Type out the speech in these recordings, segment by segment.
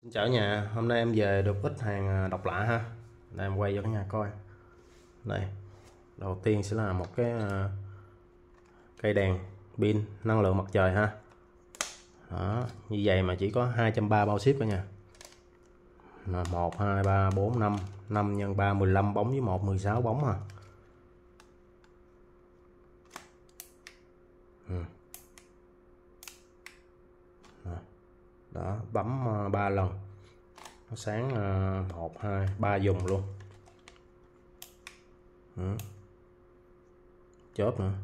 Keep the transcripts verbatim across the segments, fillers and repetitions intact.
Chào nhà, hôm nay em về được ít hàng độc lạ ha. Đây em quay cho cả nhà coi. Đây, đầu tiên sẽ là một cái uh, cây đèn pin năng lượng mặt trời ha. Đó, như vậy mà chỉ có hai trăm ba mươi bao ship cả nhà. một, hai, ba, bốn, năm, năm nhân ba, mười lăm bóng với một, mười sáu bóng à. Ừ. Đó, bấm uh, ba lần. Nó sáng uh, một, hai, ba dùng luôn. Ừ. Chớp nữa.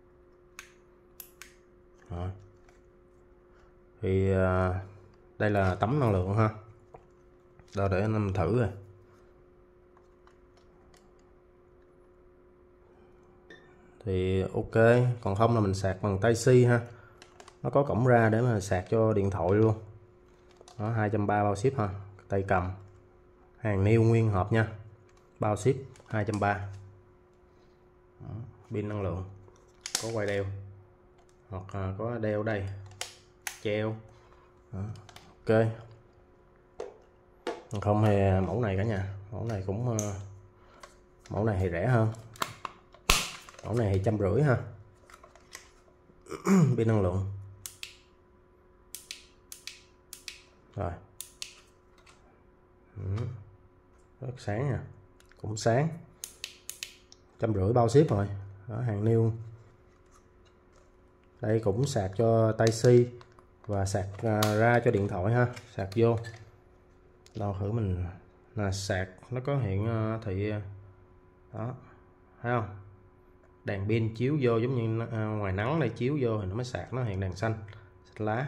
Rồi. Thì uh, đây là tấm năng lượng ha. Đó, để anh em thử rồi. Thì ok, còn không là mình sạc bằng Type C ha. Nó có cổng ra để mà sạc cho điện thoại luôn. Đó, hai trăm ba mươi bao ship ha, tay cầm. Hàng new nguyên hộp nha. Bao ship hai trăm ba mươi. Pin năng lượng. Có quai đeo. Hoặc là có đeo đây. Treo. Đó, ok. Không thì mẫu này cả nhà, mẫu này cũng mẫu này thì rẻ hơn, mẫu này thì trăm rưỡi ha. Pin năng lượng rồi. Ừ. Rất sáng nha, cũng sáng. Trăm rưỡi bao ship rồi. Đó, hàng new. Đây cũng sạc cho Type C và sạc ra cho điện thoại ha, sạc vô. Đâu thử mình là sạc nó có hiện thị đó, thấy không? Đèn pin chiếu vô giống như ngoài nắng đây, chiếu vô thì nó mới sạc, nó hiện đèn xanh, xanh lá.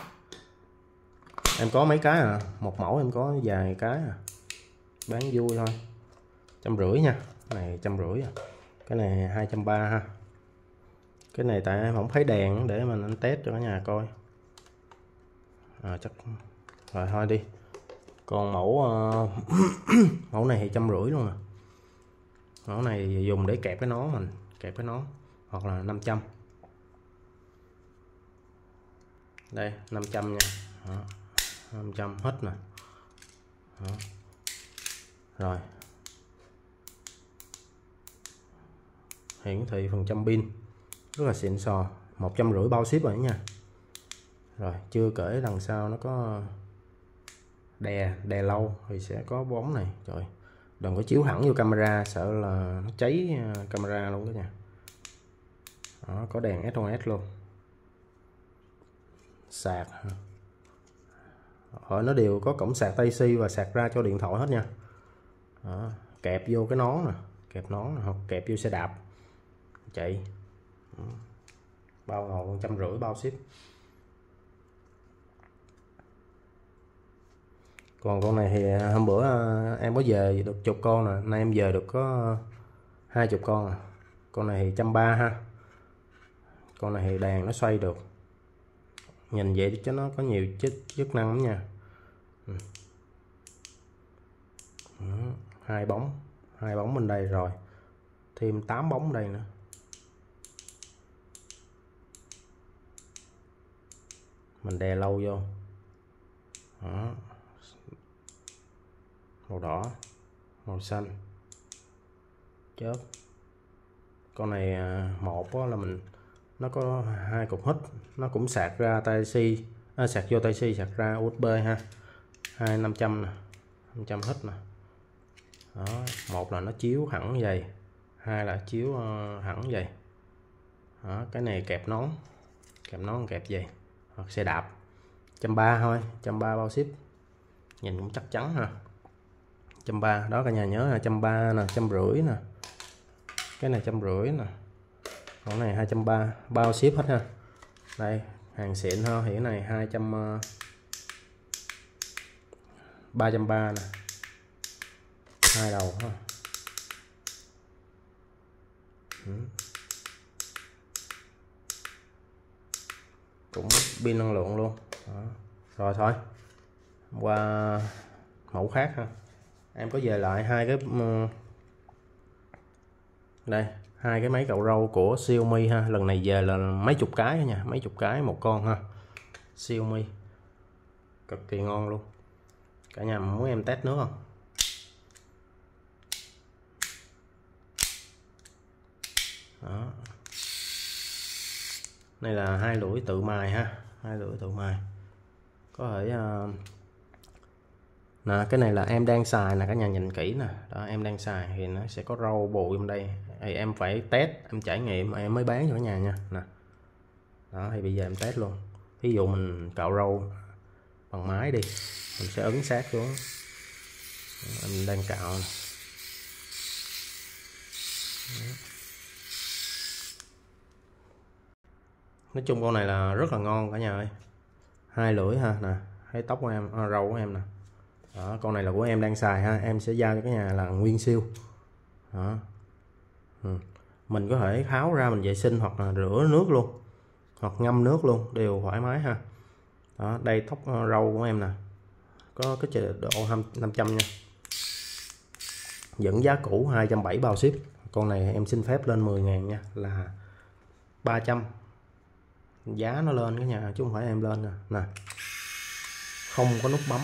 Em có mấy cái à, một mẫu em có vài cái à, bán vui thôi. Trăm rưỡi nha, cái này trăm rưỡi à. Cái này hai trăm ba mươi ha. Cái này tại em không thấy đèn để mình anh test cho cả nhà coi à, chắc rồi thôi đi. Còn mẫu uh, mẫu này thì trăm rưỡi luôn à. Mẫu này dùng để kẹp cái nón mình, kẹp cái nón, hoặc là năm trăm. Đây năm trăm nha. Đó, năm trăm hết nè. Đó. Rồi hiển thị phần trăm pin rất là xịn sò, một trăm rưỡi bao ship rồi nha. Rồi chưa kể đằng sau nó có đè đè lâu thì sẽ có bóng này. Trời, đừng có chiếu hẳn vô camera, sợ là nó cháy camera luôn đó nha. Đó, có đèn ét o ét luôn. Sạc ở nó đều có cổng sạc Type C và sạc ra cho điện thoại hết nha. Đó, kẹp vô cái nón nè, kẹp nón nè, hoặc kẹp vô xe đạp chạy. Đó, bao ngầu, trăm rưỡi bao ship. Còn con này thì hôm bữa em có về được chục con nè, nay em về được có hai chục con à. Con này thì trăm ba ha. Con này thì đèn nó xoay được, nhìn vậy cho nó có nhiều chức chức năng lắm nha. Ừ. Ừ. Hai bóng, hai bóng bên đây rồi, thêm tám bóng đây nữa. Mình đè lâu vô. Đó. Màu đỏ, màu xanh, chớp. Con này một là mình nó có hai cục hít, nó cũng sạc ra Type C, à, sạc vô Type C, sạc ra u ét bê ha. Hai năm trăm nè, năm trăm hít nè. Đó, một là nó chiếu hẳn vậy, hai là chiếu uh, hẳn vậy. Đó, cái này kẹp nón, kẹp nón kẹp vậy, hoặc xe đạp. Trăm ba thôi, trăm ba bao ship, nhìn cũng chắc chắn ha. Trăm ba đó cả nhà nhớ là trăm ba nè, trăm rưỡi nè, cái này trăm rưỡi nè, con này hai trăm ba, bao ship hết ha. Đây hàng xịn ha, hiện này hai trăm, ba trăm ba nè, hai đầu ha. Ừ. Cũng pin năng lượng luôn. Đó. Rồi thôi qua mẫu khác ha. Em có về lại hai cái đây, hai cái máy cạo râu của Xiaomi ha. Lần này về là mấy chục cái nha, mấy chục cái một con ha. Xiaomi cực kỳ ngon luôn. Cả nhà muốn em test nước không? Đó. Đây là hai lưỡi tự mài ha, hai lưỡi tự mài. Có thể uh... nè, cái này là em đang xài nè, cả nhà nhìn kỹ nè. Đó, em đang xài thì nó sẽ có râu bụi trong đây. Thì em phải test, em trải nghiệm em mới bán cho cả nhà nha. Nè. Đó, thì bây giờ em test luôn. Ví dụ mình cạo râu bằng máy đi, mình sẽ ấn sát xuống. Em đang cạo nè. Nói chung con này là rất là ngon cả nhà ơi. Hai lưỡi ha, nè, thấy tóc của em, à, râu của em nè. Đó, con này là của em đang xài ha, em sẽ giao cho cái nhà là nguyên siêu. Đó. Ừ. Mình có thể tháo ra mình vệ sinh hoặc là rửa nước luôn, hoặc ngâm nước luôn, đều thoải mái ha. Đó, đây tóc râu của em nè, có cái chế độ năm trăm nha, vẫn giá cũ hai trăm bảy mươi bao ship. Con này em xin phép lên mười ngàn nha, là ba trăm, giá nó lên cả nhà chứ không phải em lên nè. Nè, không có nút bấm.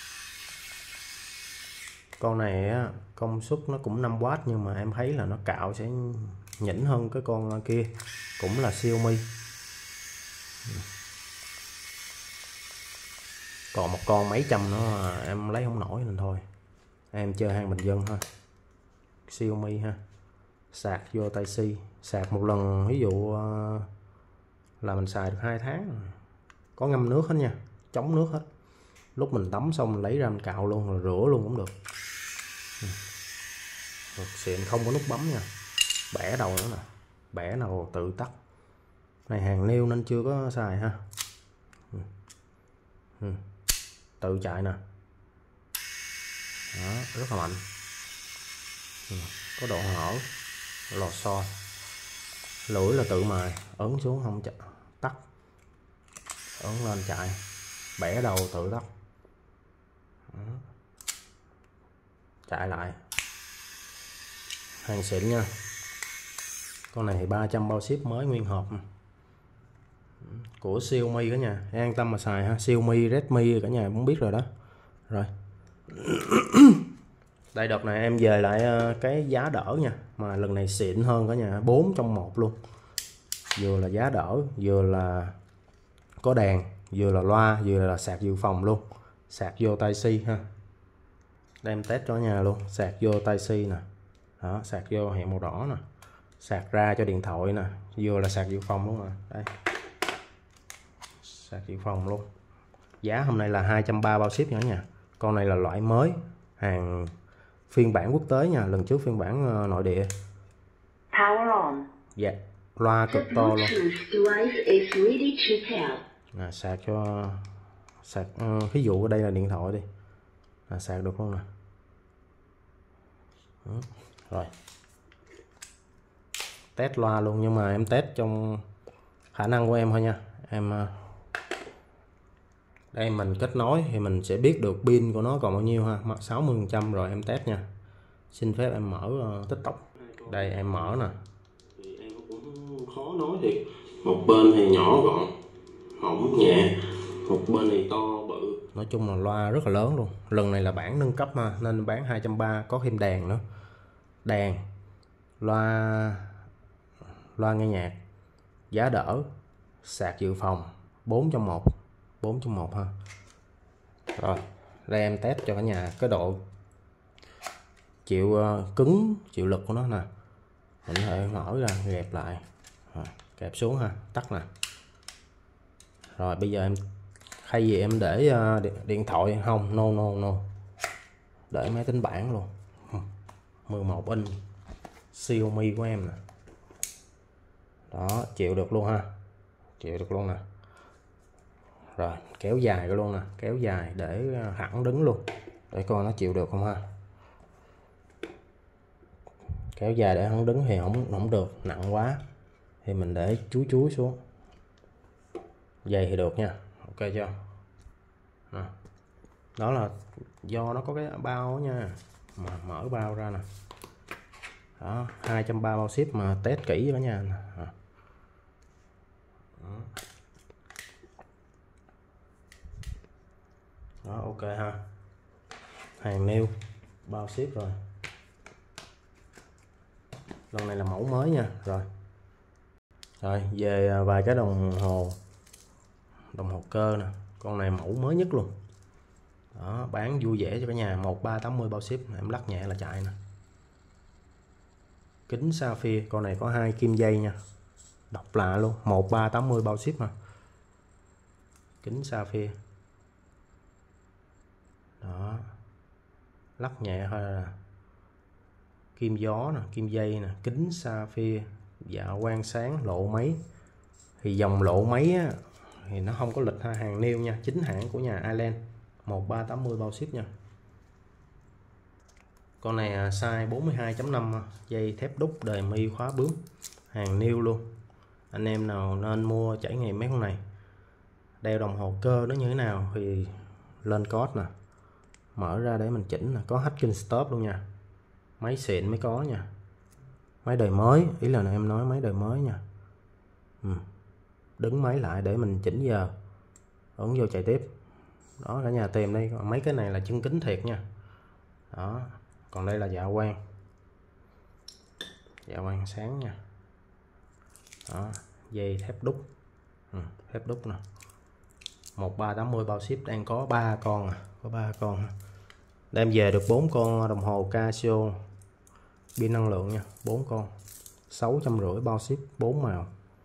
Con này á, công suất nó cũng năm oát nhưng mà em thấy là nó cạo sẽ nhỉnh hơn cái con kia, cũng là Xiaomi. Còn một con mấy trăm nữa em lấy không nổi nên thôi, em chơi hàng bình dân ha. Xiaomi ha, sạc vô Type-C, sạc một lần ví dụ là mình xài được hai tháng, có ngâm nước hết nha, chống nước hết. Lúc mình tắm xong mình lấy ra mình cạo luôn, rồi rửa luôn cũng được. Rồi xịn, không có nút bấm nha, bẻ đầu nữa nè, bẻ đầu tự tắt. Này hàng nêu nên chưa có xài ha. Ừ. Ừ. Tự chạy nè. Đó, rất là mạnh. Ừ. Có độ hở, lò xo. Lưỡi là tự mài, ấn xuống không chạy, tắt, ấn lên chạy, bẻ đầu tự tắt. Đó. Chạy lại, hàng xịn nha. Con này thì ba trăm bao ship mới nguyên hộp của Xiaomi cả nhà, an tâm mà xài ha. Xiaomi, Redmi cả nhà cũng biết rồi đó. Rồi đây, đợt này em về lại cái giá đỡ nha, mà lần này xịn hơn cả nhà, bốn trong một luôn. Vừa là giá đỡ, vừa là có đèn, vừa là loa, vừa là sạc dự phòng luôn, sạc vô Type-C ha. Đây em test cho nhà luôn, sạc vô Type-C nè. Đó, sạc vô hiện màu đỏ nè, sạc ra cho điện thoại nè, vừa là sạc dự phòng luôn mà. Đây, sạc dự phòng luôn. Giá hôm nay là hai trăm ba mươi bao ship nữa nha. Con này là loại mới, hàng phiên bản quốc tế nha, lần trước phiên bản uh, nội địa. Power on. Dạ, loa cực to luôn. À, sạc cho sạc uh, ví dụ ở đây là điện thoại đi, à, sạc được không nè. Đó. Rồi test loa luôn, nhưng mà em test trong khả năng của em thôi nha em. Đây mình kết nối thì mình sẽ biết được pin của nó còn bao nhiêu ha, sáu mươi phần trăm rồi em test nha. Xin phép em mở uh, TikTok. Đây em mở nè. Thì em cũng khó nói thiệt, một bên thì nhỏ gọn hỏng nhẹ, một bên thì to bự. Nói chung là loa rất là lớn luôn. Lần này là bản nâng cấp mà, nên bán hai trăm ba mươi, có thêm đèn nữa, đèn, loa loa nghe nhạc, giá đỡ, sạc dự phòng, bốn trong một, bốn trong một ha. Rồi đây em test cho cả nhà cái độ chịu uh, cứng, chịu lực của nó nè. Mình có thể mở ra, gẹp lại, rồi, kẹp xuống ha, tắt nè. Rồi bây giờ em hay gì em để uh, điện, điện thoại không, no no no, để máy tính bảng luôn, mười một inch Xiaomi của em nè. Đó, chịu được luôn ha, chịu được luôn nè. Rồi kéo dài cái luôn nè, kéo dài để thẳng đứng luôn, để coi nó chịu được không ha. Kéo dài để thẳng đứng thì không không được, nặng quá thì mình để chúi chúi xuống. Dày thì được nha, ok chưa? Đó, đó là do nó có cái bao nha, mà mở bao ra nè. Đó, hai trăm ba mươi bao ship mà test kỹ đó nha. Đó. Đó, ok ha. hàng nêu bao ship rồi. Lần này là mẫu mới nha. Rồi rồi về vài cái đồng hồ đồng hồ cơ nè, con này mẫu mới nhất luôn đó, bán vui vẻ cho cả nhà. Một ba tám mươi bao ship, em lắc nhẹ là chạy nè. Kính sapphire, con này có hai kim dây nha, độc lạ luôn. Một ba tám mươi bao ship mà. Kính sapphire đó, lắc nhẹ thôi là kim gió nè, kim dây nè. Kính sapphire, dạ quang sáng, lộ máy. Thì dòng lộ máy á, thì nó không có lịch ha, hàng nêu nha, chính hãng của nhà Island. Một ba tám mươi bao ship nha. Con này size bốn mươi hai chấm năm, dây thép đúc, đời mi, khóa bướm, hàng nêu luôn. Anh em nào nên mua trải nghiệm mấy con này. Đeo đồng hồ cơ nó như thế nào thì lên code nè, mở ra để mình chỉnh nè. Có hacking stop luôn nha. Máy xịn mới có nha, máy đời mới, ý là em nói máy đời mới nha. ừ. Đứng máy lại để mình chỉnh giờ, ấn vô chạy tiếp đó. Cả nhà tìm đây, mấy cái này là chân kính thiệt nha đó. Còn đây là dạ quang, dạ quang sáng nha đó. Dây thép đúc, ừ, thép đúc nè. Một ba tám mươi bao ship, đang có ba con à, có ba con. Đem về được bốn con đồng hồ Casio pin năng lượng nha, bốn con, sáu trăm rưỡi bao ship, bốn màu.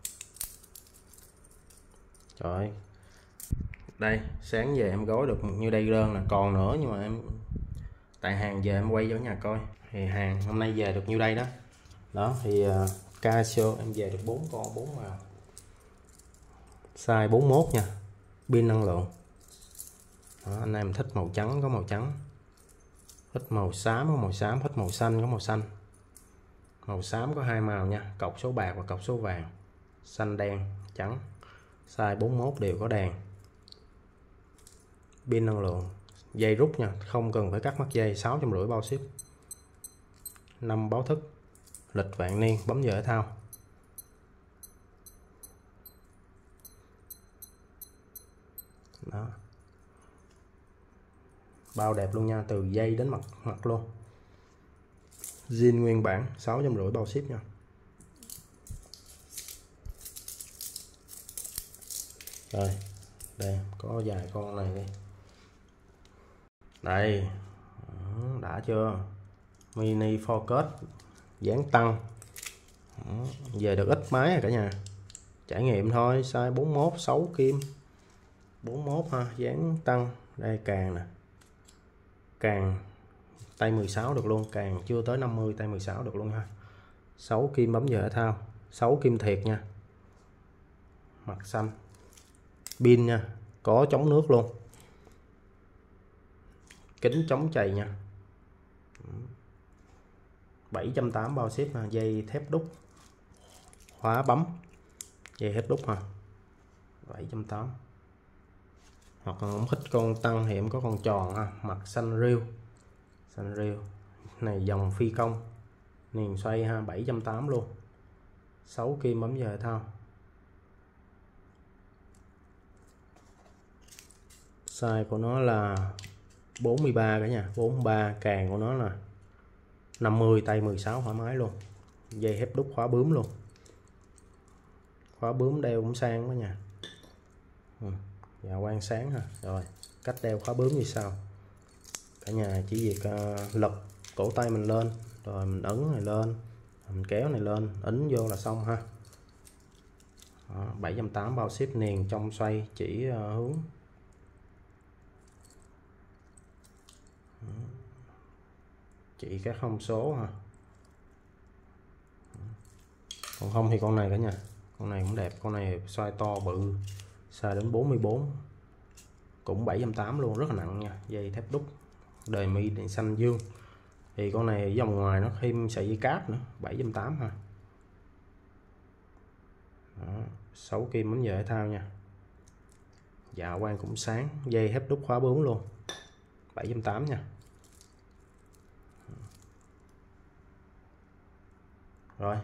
Trời ơi, đây sáng về em gói được như đây đơn là còn nữa, nhưng mà em tại hàng về em quay cho nhà coi thì hàng hôm nay về được như đây đó. Đó thì uh, Casio em về được bốn con, bốn màu, size bốn mươi mốt nha, pin năng lượng đó. Anh em thích màu trắng có màu trắng, thích màu xám có màu xám, thích màu xanh có màu xanh. Màu xám có hai màu nha, cọc số bạc và cọc số vàng, xanh đen trắng. Size bốn mươi mốt đều có đèn, pin năng lượng, dây rút nha, không cần phải cắt mắt dây, sáu trăm rưỡi bao ship. Năm báo thức, lịch vạn niên, bấm giờ thể thao. Đó, bao đẹp luôn nha, từ dây đến mặt mặt luôn. Zin nguyên bản, sáu trăm rưỡi bao ship nha. Rồi đây có vài con này đi. Đây đã chưa, mini focus dáng tăng. Về được ít máy rồi cả nhà, trải nghiệm thôi. Size bốn mươi mốt, sáu kim, bốn mươi mốt ha, dáng tăng. Đây càng nè, càng tay mười sáu được luôn, càng chưa tới năm mươi, tay mười sáu được luôn ha. sáu kim bấm giờ thể thao, sáu kim thiệt nha. Mặt xanh, pin nha, có chống nước luôn, kính chống chày nha. bảy trăm tám mươi bao ship ha. Dây thép đúc, khóa bấm, dây thép đúc ha, bảy trăm tám mươi. Hoặc là không thích con tăng thì em có con tròn ha, mặt xanh riêu, xanh riêu này, dòng phi công, niền xoay ha, bảy trăm tám mươi luôn, sáu kim bấm giờ thể thao. Size của nó là bốn mươi ba cả nhà, bốn mươi ba, càng của nó là năm mươi, tay mười sáu thoải mái luôn. Dây thép đúc, khóa bướm luôn, khóa bướm đeo cũng sang quá nha. ừ. Dạ quang sáng ha. Rồi cách đeo khóa bướm như sau, cả nhà chỉ việc uh, lật cổ tay mình lên, rồi mình ấn này lên, mình kéo này lên, ấn vô là xong ha. Đó, bảy trăm tám mươi bao ship, niền trong xoay, chỉ uh, hướng. Chỉ các thông số ha. Còn không thì con này cả nhà, con này cũng đẹp, con này size to bự, size đến bốn mươi bốn, cũng bảy trăm tám mươi luôn, rất là nặng nha. Dây thép đúc, đời mi, đèn xanh dương. Thì con này dòng ngoài nó thêm sợi dây cáp nữa, bảy trăm tám mươi ha. Đó, sáu kim bấm giờ thể thao nha. Dạ quang cũng sáng, dây thép đúc, khóa bướm luôn, bảy trăm tám mươi nha. Rồi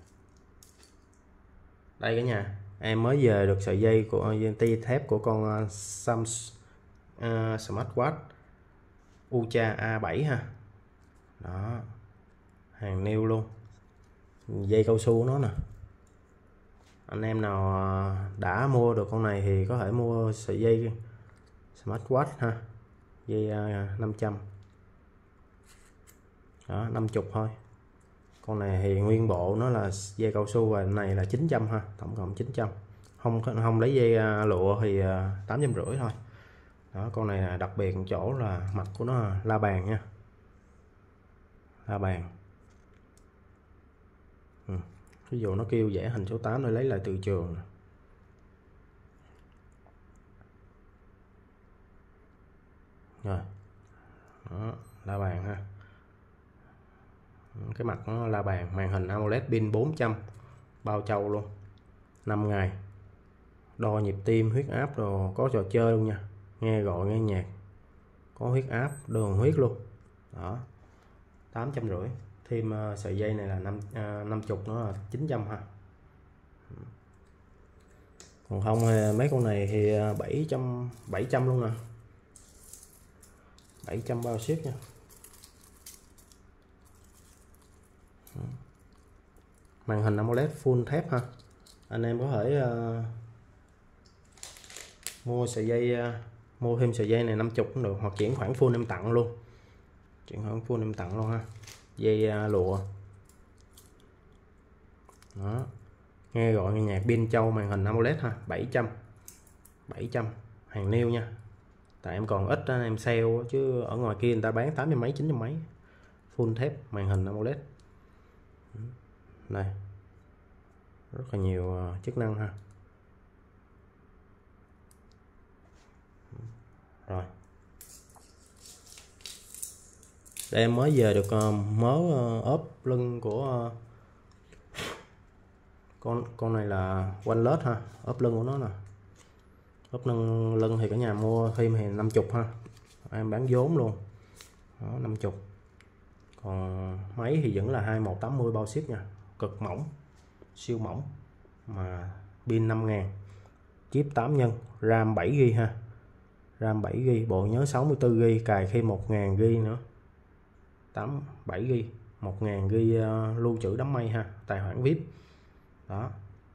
đây cả nhà, em mới về được sợi dây của dây thép của con Samsung uh, smartwatch Ucha A bảy ha. Đó, hàng new luôn, dây cao su nó nè. Anh em nào đã mua được con này thì có thể mua sợi dây smartwatch ha, dây năm trăm. Đó, năm mươi thôi. Con này thì nguyên bộ nó là dây cao su và này là chín trăm ha, tổng cộng chín trăm. Không không lấy dây lụa thì tám trăm rưỡi thôi. Đó, con này là đặc biệt chỗ là mặt của nó là la bàn nha, la bàn. Ừ. Ví dụ nó kêu vẽ hình số tám để lấy lại từ trường. Rồi. Đó, la bàn ha. Cái mặt nó la bàn, màn hình AMOLED, pin bốn trăm, bao châu luôn, năm ngày. Đo nhịp tim, huyết áp rồi, có trò chơi luôn nha, nghe gọi nghe nhạc, có huyết áp, đường huyết luôn. Đó, tám trăm rưỡi. Thêm uh, sợi dây này là năm uh, năm mươi, nó là chín trăm ha. Còn không mấy con này thì bảy trăm bảy trăm luôn nè, bảy trăm bao ship nha. Màn hình AMOLED full thép ha. Anh em có thể uh, mua sợi dây uh, mua thêm sợi dây này năm mươi cũng được, hoặc chuyển khoản full em tặng luôn, chuyển khoản full em tặng luôn ha. Dây uh, lụa. Đó, nghe gọi nghe nhạc, pin châu, màn hình AMOLED ha, bảy trăm, bảy trăm, hàng new nha. Tại em còn ít đó, em sale chứ ở ngoài kia người ta bán tám trăm mấy, chín trăm mấy. Full thép, màn hình AMOLED này, rất là nhiều chức năng ha. Rồi, đây em mới về được mớ ốp lưng của con con này là OnePlus ha. Ốp lưng của nó nè, ốp lưng lưng thì cả nhà mua thêm thì năm mươi ha, em bán vốn luôn. Đó, năm mươi. Còn máy thì vẫn là hai một tám mươi bao ship nha, cực mỏng, siêu mỏng, mà pin năm ngàn, chip tám nhân, RAM bảy gi bi ha, RAM bảy gi bi, bộ nhớ sáu mươi tư gi bi, cài thêm một ngàn gi bi nữa, tám bảy gi bi, một ngàn gi bi uh, lưu trữ đám mây ha, tài khoản vi ai pi. Đó,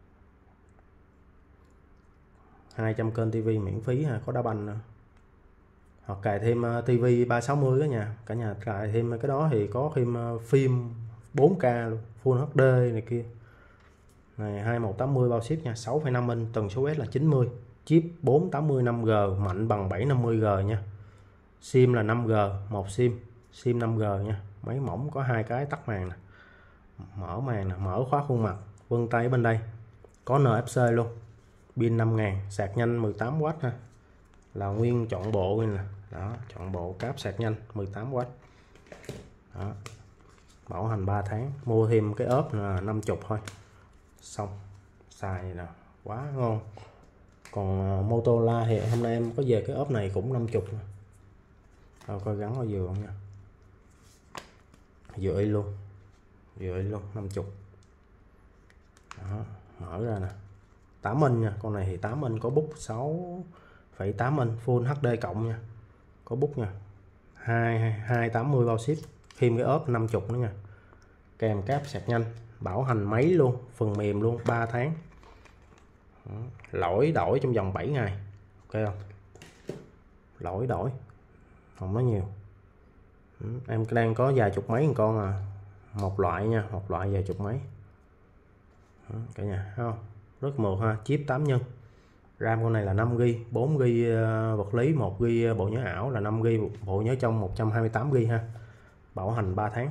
hai trăm kênh tivi miễn phí ha, có đá banh nữa. Hoặc cài thêm uh, tivi ba sáu mươi đó nha, cả nhà cài thêm cái đó thì có thêm uh, phim bốn K luôn, Full hát đê này kia. Này hai một tám mươi bao ship nha, sáu phẩy năm inch, tần số quét là chín mươi, chip bốn tám mươi năm G, mạnh bằng bảy năm mươi G nha. Sim là năm G, một sim, sim năm G nha. Máy mỏng, có hai cái tắt màn nè, mở màn nè, mở khóa khuôn mặt, vân tay bên đây, có en ép xê luôn. Pin năm ngàn, sạc nhanh mười tám oát ha, là nguyên chọn bộ này nè. Đó, chọn bộ cáp sạc nhanh mười tám oát. Đó, bảo hành ba tháng. Mua thêm cái ốp là năm mươi thôi, xong xài nè, quá ngon. Còn uh, Motorola thì hôm nay em có về cái ốp này cũng năm mươi. Rồi coi gắn vào vừa không nha, vừa y luôn, vừa y luôn, năm mươi. Đó, mở ra nè, tám inch nha, con này thì tám inch, có bút sáu phẩy tám inch, Full hát đê cộng nha, có bút nha, hai hai tám mươi bao ship, thêm cái ốp năm mươi nữa nha, kèm cáp sạc nhanh, bảo hành máy luôn, phần mềm luôn, ba tháng. Đó, lỗi đổi trong vòng bảy ngày, ok không? Lỗi đổi không nói nhiều. Đó, em đang có vài chục mấy con à, một loại nha, một loại vài chục mấy. Đó, cả nhà thấy không, rất mượt ha, chip tám nhân, RAM con này là năm gi bi, bốn gi bi vật lý, một gi bi bộ nhớ ảo, là năm gi bi bộ nhớ trong, một trăm hai mươi tám gi bi ha, bảo hành ba tháng.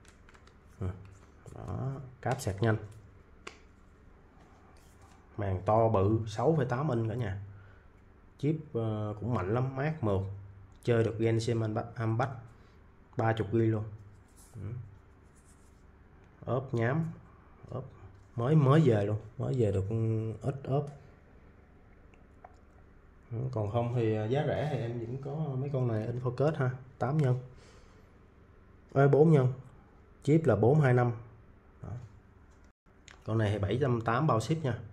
Đó, cáp sạc nhanh, màn to bự, sáu phẩy tám inch cả nhà, chip uh, cũng mạnh lắm, mát mượt, chơi được Genshin Impact, ba mươi gi bi luôn. Ốp nhám, ốp mới mới về luôn, mới về được ít ốp. Còn không thì giá rẻ thì em vẫn có mấy con này InFocus ha, tám nhân, Ê, bốn nhân, chip là bốn hai năm. Đó. Con này thì bảy trăm tám mươi bao ship nha,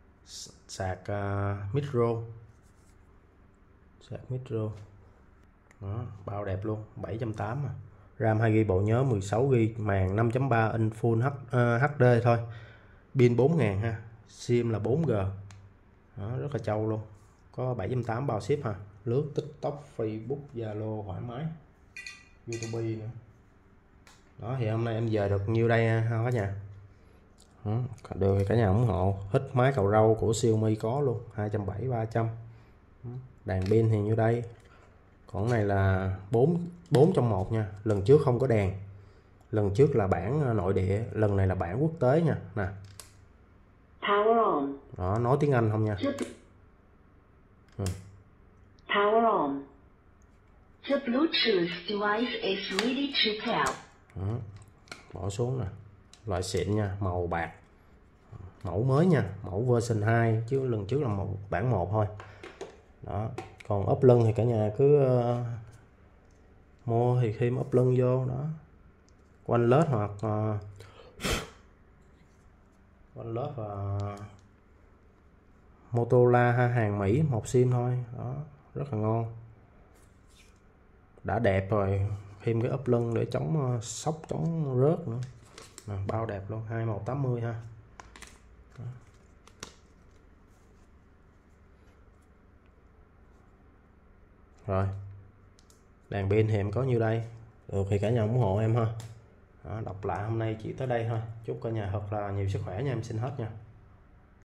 sạc uh, micro, sạc micro. Đó, bao đẹp luôn, bảy trăm tám mươi. RAM hai gi ga bai, bộ nhớ mười sáu gi ga bai, màn năm chấm ba inch Full H, uh, hát đê thôi. Pin bốn nghìn ha. SIM là bốn G. Đó, rất là trâu luôn. Có bảy trăm tám mươi bao ship ha. Lướt TikTok, Facebook, Zalo thoải mái. YouTube nữa. Đó thì hôm nay em về được nhiêu đây ha cả nhà. Đó, được thì cả nhà ủng hộ. Hít máy cầu râu của Xiaomi có luôn, hai trăm bảy mươi, ba trăm. Đàn pin thì nhiêu đây. Còn này là bốn bốn trong một nha. Lần trước không có đèn. Lần trước là bản nội địa, lần này là bản quốc tế nha. Nè. Power on. Đó, nói tiếng Anh không nha. Ừ. Power on. The Bluetooth device is ready to pair. Đó. Bỏ xuống nè. Loại xịn nha, màu bạc. Mẫu mới nha, mẫu version hai chứ lần trước là một bản một thôi. Đó, còn ốp lưng thì cả nhà cứ uh, mua thì thêm ốp lưng vô đó. Quanh lết hoặc uh, quanh lết và Motorola ha, hàng Mỹ, một sim thôi. Đó, rất là ngon. Đã đẹp rồi, thêm cái ốp lưng để chống uh, sóc, chống rớt nữa. Mà bao đẹp luôn, hai một tám mươi ha. Đó. Rồi, đàn pin thì em có nhiêu đây. Được thì cả nhà ủng hộ em ha. Đó, đọc lại hôm nay chỉ tới đây thôi. Chúc cả nhà thật là nhiều sức khỏe nha, em xin hết nha.